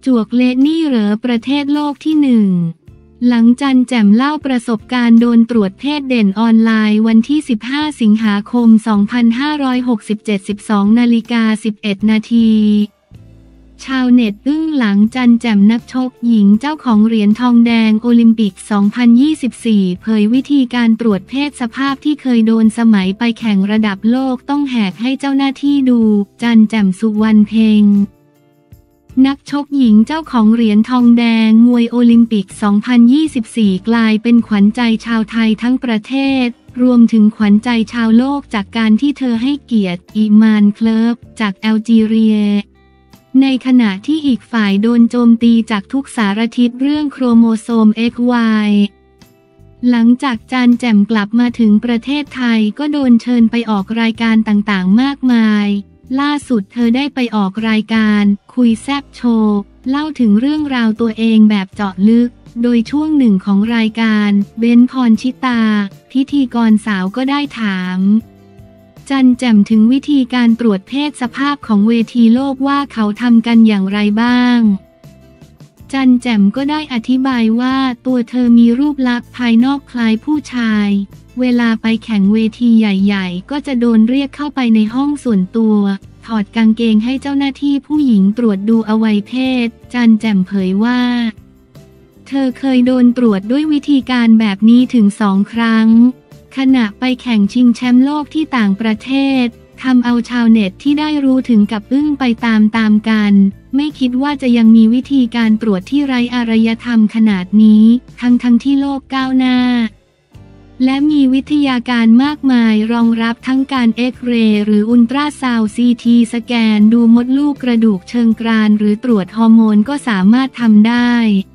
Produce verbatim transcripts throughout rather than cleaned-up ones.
จวกเละนี่เหรอประเทศโลกที่หนึ่งหลังจันแจ่มเล่าประสบการณ์โดนตรวจเพศเด่นออนไลน์วันที่สิบห้าสิงหาคมสองพันห้าร้อยหกสิบเจ็ด สิบสองนาฬิกาสิบเอ็ดนาทีชาวเน็ตอึ้งหลังจันแจ่มนักชกหญิงเจ้าของเหรียญทองแดงโอลิมปิก สองพันยี่สิบสี่ เผยวิธีการตรวจเพศสภาพที่เคยโดนสมัยไปแข่งระดับโลกต้องแหกให้เจ้าหน้าที่ดูจันแจ่มสุวรรณเพ็งนักชกหญิงเจ้าของเหรียญทองแดงมวยโอลิมปิก สองพันยี่สิบสี่ กลายเป็นขวัญใจชาวไทยทั้งประเทศรวมถึงขวัญใจชาวโลกจากการที่เธอให้เกียรติอิมานเคลิฟจากแอลจีเรียในขณะที่อีกฝ่ายโดนโจมตีจากทุกสารทิศเรื่องโครโมโซม เอ็กซ์ วาย หลังจากจันแจ่มกลับมาถึงประเทศไทยก็โดนเชิญไปออกรายการต่างๆมากมายล่าสุดเธอได้ไปออกรายการคุยแซบโชว์เล่าถึงเรื่องราวตัวเองแบบเจาะลึกโดยช่วงหนึ่งของรายการเบนพรชิตาพิธีกรสาวก็ได้ถามจันแจ่มถึงวิธีการตรวจเพศสภาพของเวทีโลกว่าเขาทำกันอย่างไรบ้างจันแจ่มก็ได้อธิบายว่าตัวเธอมีรูปลักษณ์ภายนอกคล้ายผู้ชายเวลาไปแข่งเวทีใหญ่ๆก็จะโดนเรียกเข้าไปในห้องส่วนตัวถอดกางเกงให้เจ้าหน้าที่ผู้หญิงตรวจดูอวัยวะเพศจันแจ่มเผยว่าเธอเคยโดนตรวจด้วยวิธีการแบบนี้ถึงสองครั้งขณะไปแข่งชิงแชมป์โลกที่ต่างประเทศทำเอาชาวเน็ตที่ได้รู้ถึงกับอึ้งไปตามๆกันไม่คิดว่าจะยังมีวิธีการตรวจที่ไร้อารยธรรมขนาดนี้ทั้งๆที่โลกก้าวหน้าและมีวิทยาการมากมายรองรับทั้งการเอ็กซเรย์หรืออุลตราซาวด์ ซี ที สแกนดูมดลูกกระดูกเชิงกรานหรือตรวจฮอร์โมนก็สามารถทำได้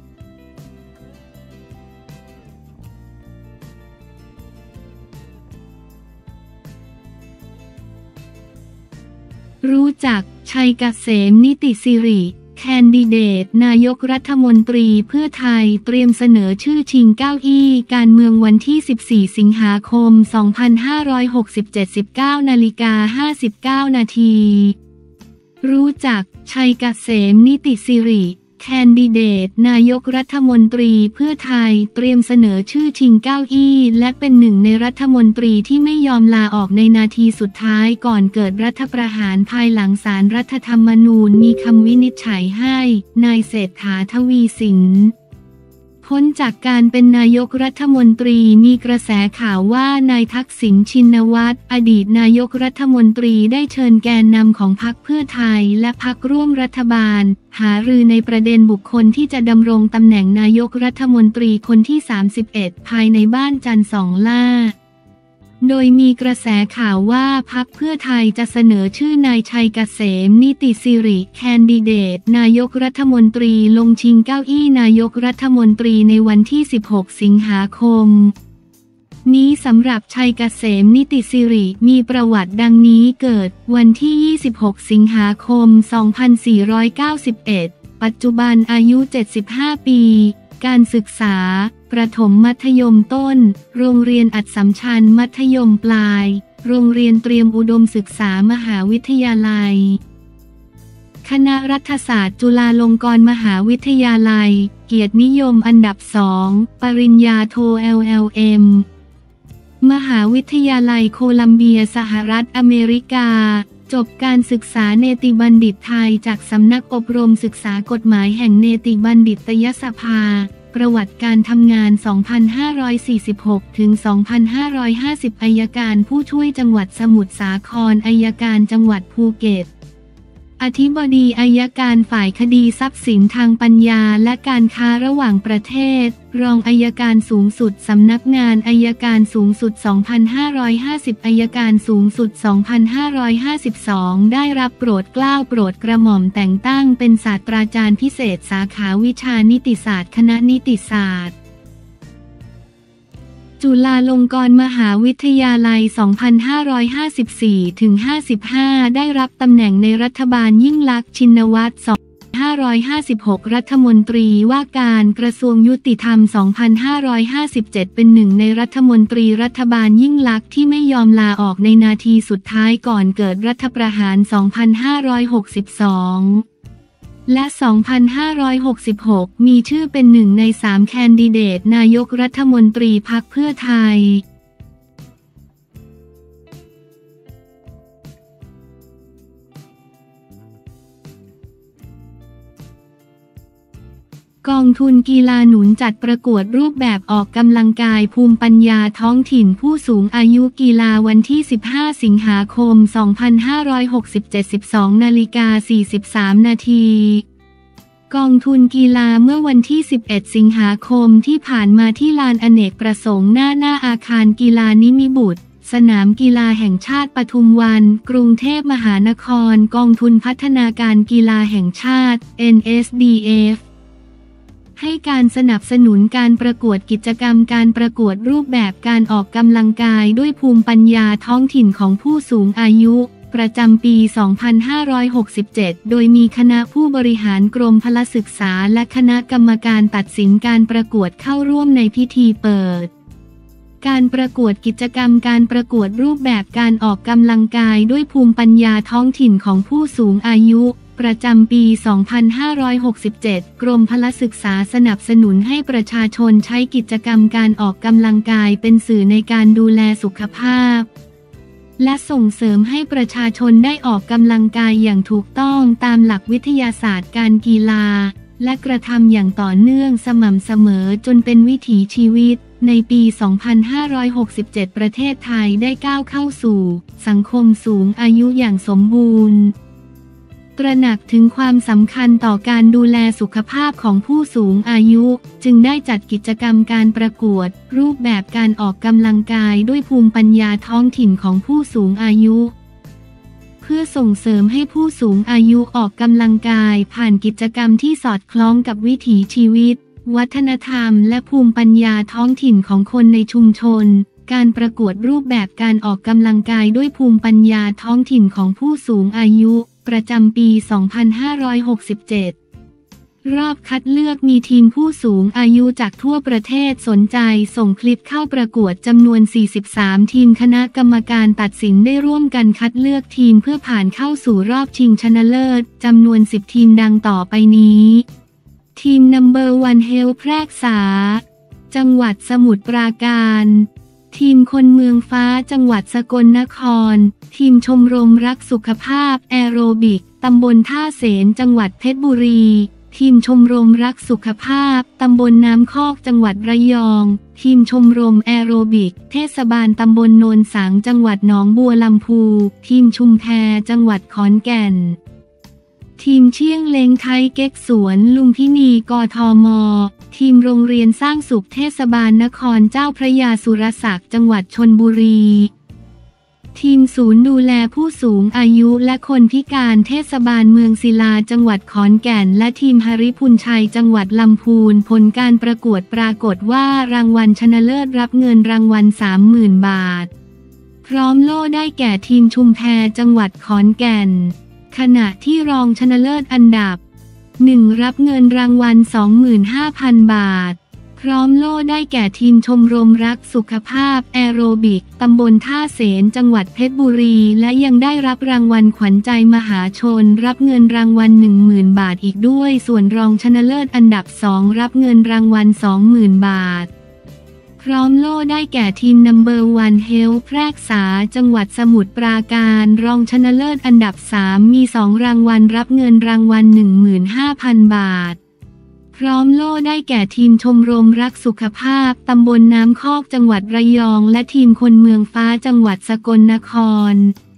รู้จักชัยเกษมนิติสิริแคนดิเดตนายกรัฐมนตรีเพื่อไทยเตรียมเสนอชื่อชิงเก้าอี้การเมืองวันที่สิบสี่สิงหาคมสองพันห้าร้อยหกสิบเจ็ด สิบเก้านาฬิกาห้าสิบเก้านาทีรู้จักชัยเกษมนิติสิริแคนดิเดตนายกรัฐมนตรีเพื่อไทยเตรียมเสนอชื่อชิงเก้าอี้และเป็นหนึ่งในรัฐมนตรีที่ไม่ยอมลาออกในนาทีสุดท้ายก่อนเกิดรัฐประหารภายหลังศาลรัฐธรรมนูญมีคำวินิจฉัยให้นายเศรษฐาทวีสินพ้นจากการเป็นนายกรัฐมนตรีมีกระแสข่าวว่านายทักษิณชินวัตรอดีตนายกรัฐมนตรีได้เชิญแกนนำของพรรคเพื่อไทยและพรรคร่วมรัฐบาลหารือในประเด็นบุคคลที่จะดำรงตำแหน่งนายกรัฐมนตรีคนที่สามสิบเอ็ดภายในบ้านจันทร์สองล่าโดยมีกระแสข่าวว่าพรรคเพื่อไทยจะเสนอชื่อนายชัยเกษมนิติสิริแคนดิเดตนายกรัฐมนตรีลงชิงเก้าอี้นายกรัฐมนตรีในวันที่สิบหกสิงหาคมนี้สำหรับชัยเกษมนิติสิริมีประวัติดังนี้เกิดวันที่ยี่สิบหกสิงหาคมสองพันสี่ร้อยเก้าสิบเอ็ดปัจจุบันอายุเจ็ดสิบห้าปีการศึกษาประถมมัธยมต้นโรงเรียนอัสสัมชัญมัธยมปลายโรงเรียนเตรียมอุดมศึกษามหาวิทยาลัยคณะรัฐศาสตร์จุฬาลงกรณ์มหาวิทยาลัยเกียรตินิยมอันดับสองปริญญาโท แอล แอล เอ็ม มหาวิทยาลัยโคลัมเบียสหรัฐอเมริกาจบการศึกษาเนติบัณฑิตไทยจากสำนักอบรมศึกษากฎหมายแห่งเนติบัณฑิตยสภาประวัติการทำงาน สองพันห้าร้อยสี่สิบหก ถึง สองพันห้าร้อยห้าสิบ อัยการผู้ช่วยจังหวัดสมุทรสาครอัยการจังหวัดภูเก็ตอธิบดีอัยการฝ่ายคดีทรัพย์สินทางปัญญาและการค้าระหว่างประเทศรองอัยการสูงสุดสำนักงานอัยการสูงสุด สองพันห้าร้อยห้าสิบ อัยการสูงสุด สองพันห้าร้อยห้าสิบสอง ได้รับโปรดเกล้าโปรดกระหม่อมแต่งตั้งเป็นศาสตราจารย์พิเศษสาขาวิชานิติศาสตร์คณะนิติศาสตร์จุฬาลงกรณ์มหาวิทยาลัย สองพันห้าร้อยห้าสิบสี่ ถึง ห้าสิบห้า ได้รับตำแหน่งในรัฐบาลยิ่งลักษณ์ชินวัตร สองพันห้าร้อยห้าสิบหก รัฐมนตรีว่าการกระทรวงยุติธรรม สองพันห้าร้อยห้าสิบเจ็ด เป็นหนึ่งในรัฐมนตรีรัฐบาลยิ่งลักษณ์ที่ไม่ยอมลาออกในนาทีสุดท้ายก่อนเกิดรัฐประหาร สองพันห้าร้อยหกสิบสองและ สองพันห้าร้อยหกสิบหก มีชื่อเป็นหนึ่งในสามแคนดิเดตนายกรัฐมนตรีพรรคเพื่อไทยกองทุนกีฬาหนุนจัดประกวดรูปแบบออกกำลังกายภูมิปัญญาท้องถิ่นผู้สูงอายุกีฬาวันที่ สิบห้า สิงหาคม สองพันห้าร้อยหกสิบเจ็ด สิบสองนาฬิกาสี่สิบสามนาทีกองทุนกีฬาเมื่อวันที่ สิบเอ็ด สิงหาคมที่ผ่านมาที่ลานอเนกประสงค์หน้าหน้าอาคารกีฬานิมิบุตรสนามกีฬาแห่งชาติปทุมวันกรุงเทพมหานครกองทุนพัฒนาการกีฬาแห่งชาติ เอ็น เอส ดี เอฟให้การสนับสนุนการประกวดกิจกรรมการประกวดรูปแบบการออกกำลังกายด้วยภูมิปัญญาท้องถิ่นของผู้สูงอายุประจำปี สองพันห้าร้อยหกสิบเจ็ด โดยมีคณะผู้บริหารกรมพละศึกษาและคณะกรรมการตัดสินการประกวดเข้าร่วมในพิธีเปิดการประกวดกิจกรรมการประกวดรูปแบบการออกกำลังกายด้วยภูมิปัญญาท้องถิ่นของผู้สูงอายุประจำปี สองพันห้าร้อยหกสิบเจ็ด กรมพละศึกษาสนับสนุนให้ประชาชนใช้กิจกรรมการออกกำลังกายเป็นสื่อในการดูแลสุขภาพและส่งเสริมให้ประชาชนได้ออกกำลังกายอย่างถูกต้องตามหลักวิทยาศาสตร์การกีฬาและกระทำอย่างต่อเนื่องสม่ำเสมอจนเป็นวิถีชีวิตในปี สองพันห้าร้อยหกสิบเจ็ด ประเทศไทยได้ก้าวเข้าสู่สังคมสูงอายุอย่างสมบูรณ์ตระหนักถึงความสำคัญต่อการดูแลสุขภาพของผู้สูงอายุจึงได้จัดกิจกรรมการประกวดรูปแบบการออกกำลังกายด้วยภูมิปัญญาท้องถิ่นของผู้สูงอายุเพื่อส่งเสริมให้ผู้สูงอายุออกกำลังกายผ่านกิจกรรมที่สอดคล้องกับวิถีชีวิตวัฒนธรรมและภูมิปัญญาท้องถิ่นของคนในชุมชนการประกวดรูปแบบการออกกำลังกายด้วยภูมิปัญญาท้องถิ่นของผู้สูงอายุประจำปี สองพันห้าร้อยหกสิบเจ็ด รอบคัดเลือกมีทีมผู้สูงอายุจากทั่วประเทศสนใจส่งคลิปเข้าประกวดจำนวน สี่สิบสาม ทีมคณะกรรมการตัดสินได้ร่วมกันคัดเลือกทีมเพื่อผ่านเข้าสู่รอบชิงชนะเลิศจำนวน สิบ ทีมดังต่อไปนี้ทีม นัมเบอร์ วัน Health แพรกษาจังหวัดสมุทรปราการทีมคนเมืองฟ้าจังหวัดสกลนครทีมชมรมรักสุขภาพแอโรบิกตำบลท่าเสนจังหวัดเพชรบุรีทีมชมรมรักสุขภาพตำบลน้ำคอกจังหวัดระยองทีมชมรมแอโรบิกเทศบาลตำบลโนนสังจังหวัดหนองบัวลำพูทีมชุมแพจังหวัดขอนแก่นทีมเชี่ยงเล้งไทยเก๊กสวนลุมพินีกทมทีมโรงเรียนสร้างสุขเทศบาลนครเจ้าพระยาสุรศักดิ์จังหวัดชลบุรีทีมศูนย์ดูแลผู้สูงอายุและคนพิการเทศบาลเมืองศิลาจังหวัดขอนแก่นและทีมหริพุนชัยจังหวัดลำพูนผลการประกวดปรากฏว่ารางวัลชนะเลิศรับเงินรางวัล สามหมื่น บาทพร้อมโล่ได้แก่ทีมชุมแพจังหวัดขอนแก่นขณะที่รองชนะเลิศอันดับหนึ่งรับเงินรางวัล สองหมื่นห้าพัน บาทพร้อมโล่ได้แก่ทีมชมรมรักสุขภาพแอโรบิกตำบลท่าเสนจังหวัดเพชรบุรีและยังได้รับรางวัลขวัญใจมหาชนรับเงินรางวัล หนึ่งหมื่น บาทอีกด้วยส่วนรองชนะเลิศอันดับสองรับเงินรางวัล สองหมื่น บาทพร้อมโล่ได้แก่ทีม นัมเบอร์ วัน Health แพรกษาจังหวัดสมุทรปราการรองชนะเลิศอันดับสามมีสองรางวัลรับเงินรางวัล หนึ่งหมื่นห้าพัน บาทพร้อมโล่ได้แก่ทีมชมรมรักสุขภาพตำบลน้ำคอกจังหวัดระยองและทีมคนเมืองฟ้าจังหวัดสกลนคร